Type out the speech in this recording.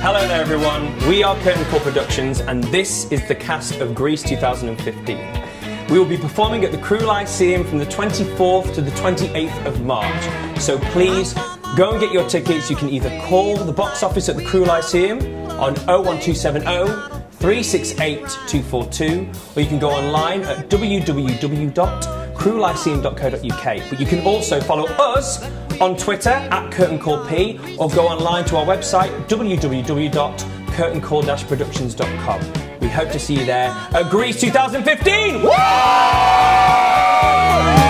Hello there everyone, we are Curtain Call Productions and this is the cast of Grease 2015. We will be performing at the Crewe Lyceum from the 24th to the 28th of March. So please go and get your tickets. You can either call the box office at the Crewe Lyceum on 01270 368 242 or you can go online at www.crewelyceum.co.uk. But you can also follow us on Twitter at CurtainCallP or go online to our website www.curtaincall-productions.com. We hope to see you there at Grease 2015! Woo!